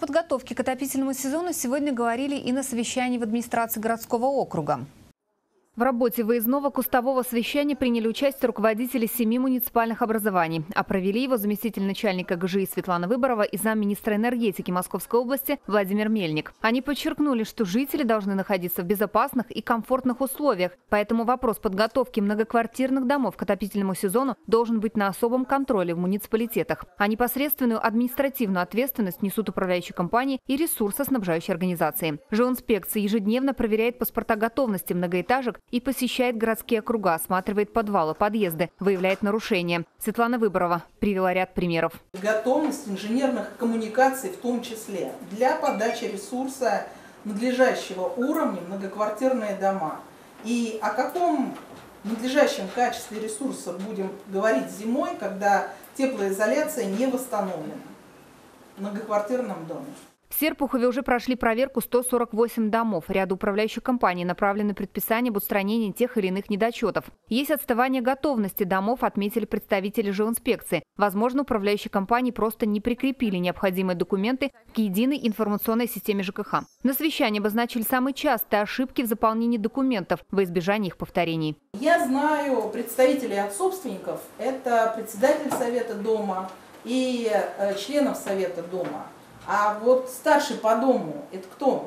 подготовке к отопительному сезону сегодня говорили и на совещании в администрации городского округа. В работе выездного кустового совещания приняли участие руководители 7 муниципальных образований, а провели его заместитель начальника ГЖИ Светлана Выборова и замминистра энергетики Московской области Владимир Мельник. Они подчеркнули, что жители должны находиться в безопасных и комфортных условиях, поэтому вопрос подготовки многоквартирных домов к отопительному сезону должен быть на особом контроле в муниципалитетах, а непосредственную административную ответственность несут управляющие компании и ресурсоснабжающие организации. Жилинспекция ежедневно проверяет паспорта готовности многоэтажек и посещает городские округа, осматривает подвалы, подъезды, выявляет нарушения. Светлана Выборова привела ряд примеров. Готовность инженерных коммуникаций в том числе для подачи ресурса надлежащего уровня многоквартирные дома. И о каком надлежащем качестве ресурса будем говорить зимой, когда теплоизоляция не восстановлена в многоквартирном доме? В Серпухове уже прошли проверку 148 домов. Ряду управляющих компаний направлены предписания об устранении тех или иных недочетов. Есть отставание готовности домов, отметили представители жилинспекции. Возможно, управляющие компании просто не прикрепили необходимые документы к единой информационной системе ЖКХ. На совещании обозначили самые частые ошибки в заполнении документов во избежание их повторений. Я знаю представителей от собственников. Это председатель совета дома и членов совета дома. А вот старший по дому – это кто?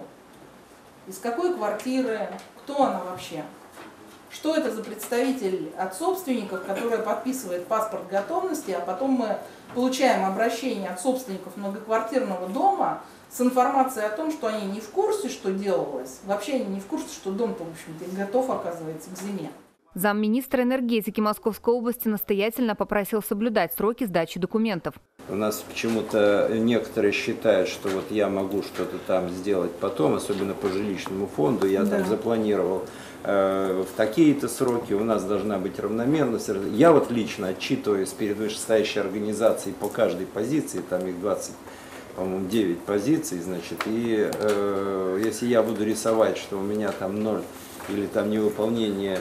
Из какой квартиры? Кто она вообще? Что это за представитель от собственников, который подписывает паспорт готовности, а потом мы получаем обращение от собственников многоквартирного дома с информацией о том, что они не в курсе, что делалось. Вообще они не в курсе, что дом-то, в общем-то, готов, оказывается, к зиме. Замминистра энергетики Московской области настоятельно попросил соблюдать сроки сдачи документов. У нас почему-то некоторые считают, что вот я могу что-то там сделать потом, особенно по жилищному фонду, я там запланировал в такие-то сроки, у нас должна быть равномерность. Я вот лично отчитываюсь перед вышестоящей организацией по каждой позиции, там их 20, по-моему, 9 позиций, значит, и если я буду рисовать, что у меня там 0 или там невыполнение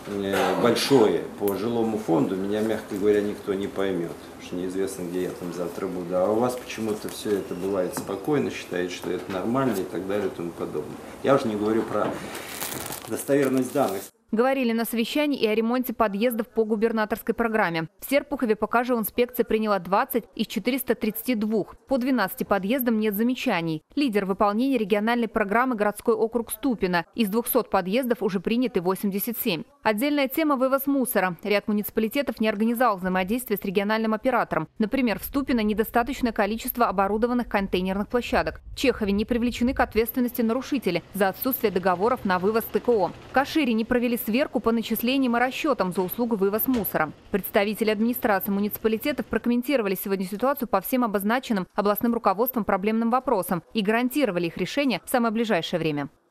большое по жилому фонду, меня, мягко говоря, никто не поймет, потому что неизвестно, где я там завтра буду. А у вас почему-то все это бывает спокойно, считает, что это нормально и так далее и тому подобное. Я уже не говорю про достоверность данных. Говорили на совещании и о ремонте подъездов по губернаторской программе. В Серпухове пока жилинспекция приняла 20 из 432. По 12 подъездам нет замечаний. Лидер выполнения региональной программы городской округ Ступино. Из 200 подъездов уже приняты 87. Отдельная тема – вывоз мусора. Ряд муниципалитетов не организовал взаимодействие с региональным оператором. Например, в Ступино недостаточное количество оборудованных контейнерных площадок. В Чехове не привлечены к ответственности нарушители за отсутствие договоров на вывоз ТКО. В Кашире не провели сверку по начислениям и расчетам за услугу вывоз мусора. Представители администрации муниципалитетов прокомментировали сегодня ситуацию по всем обозначенным областным руководством проблемным вопросам и гарантировали их решение в самое ближайшее время.